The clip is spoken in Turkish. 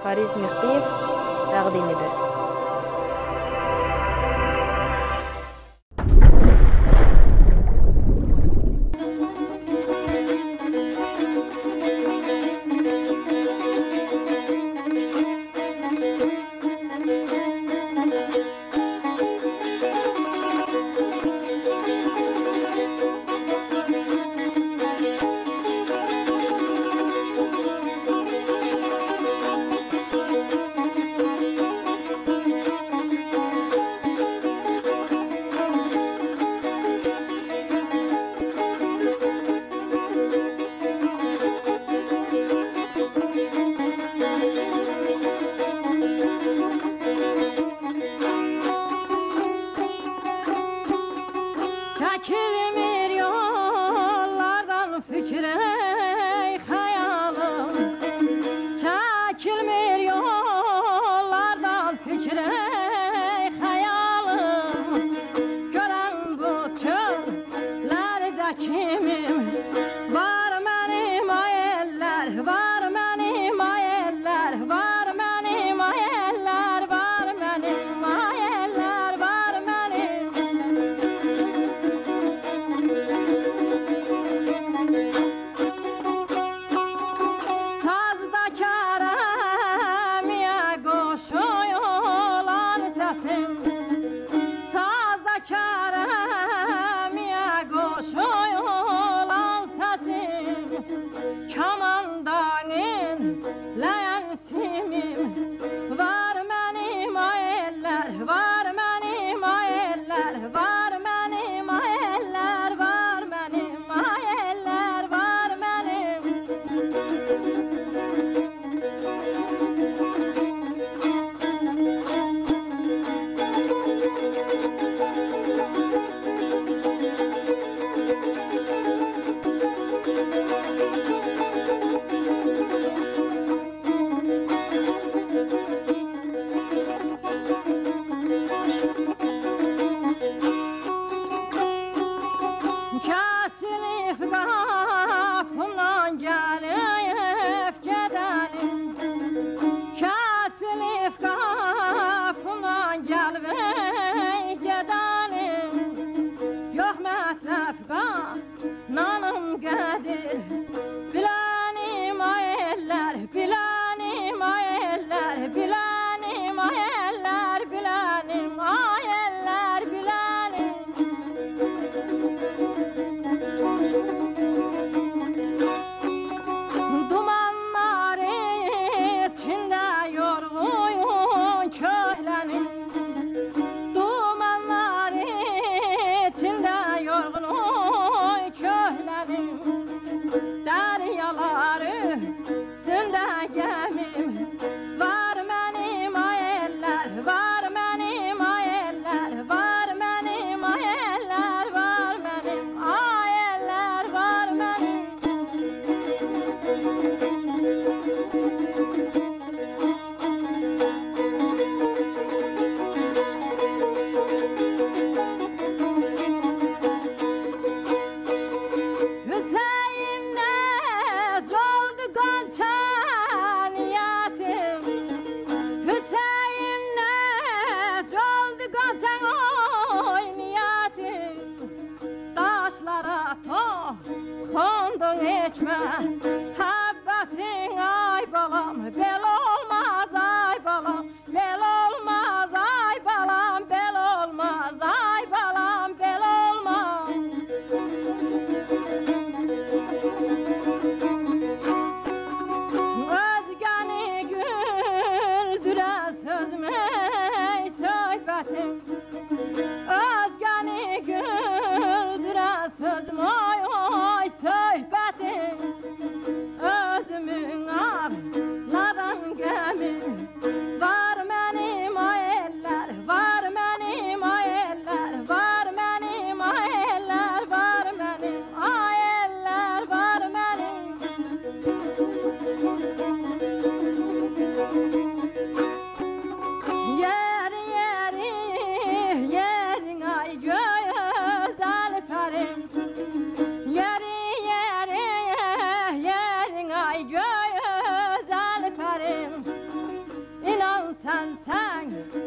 Fariz Mehdiyev təqdimidir. Çekilmir yollardan fikrey hayalım, çekilmir yollardan fikrey hayalım. Gören bu çöllerde kimim, var benim ayeller, var benim ayeller, var benim ayeller, var benim ayeller, var benim. Sazda keremiye koşuyor sesim, sazda keremiye koşuyor sesim. Kamandan inleyen simim, var benim ayeller, var benim ayeller, var benim ayeller, var benim ayeller, var benim. Kesilip kapımdan gelip gidenim, kesilip kapımdan gelip gidenim. Yok mətrəfqa nanım qədir, bilənim ayeller, bilənim ayeller, bilənim ayeller, bilənim ayeller, bilənim. Dumanlar içinde yorğun köhlenim, dumanlar içinde yorğun köhlenim. Deryaları üstünde gemim, var benim ayeller, var benim ayeller, var benim ayeller, var benim ayeller, var benim. Hüseyin'e oldu gonca niyetim, Hüseyin'e oldu gonca oy niyetim. Taşlara kondun içme, habbetin ay balam, bel olmaz ay balam, bel olmaz ay balam, bel olmaz ay balam, bel olmaz. Özgəni güldürə sözüm ey söhbətim, özgəni güldürə sözüm oy oy söhbətim. Özümün arladan gəmim, var mənim ayeller, var mənim ayeller, var mənim ayeller, var mənim ayeller, var mənim. Yer yeri sen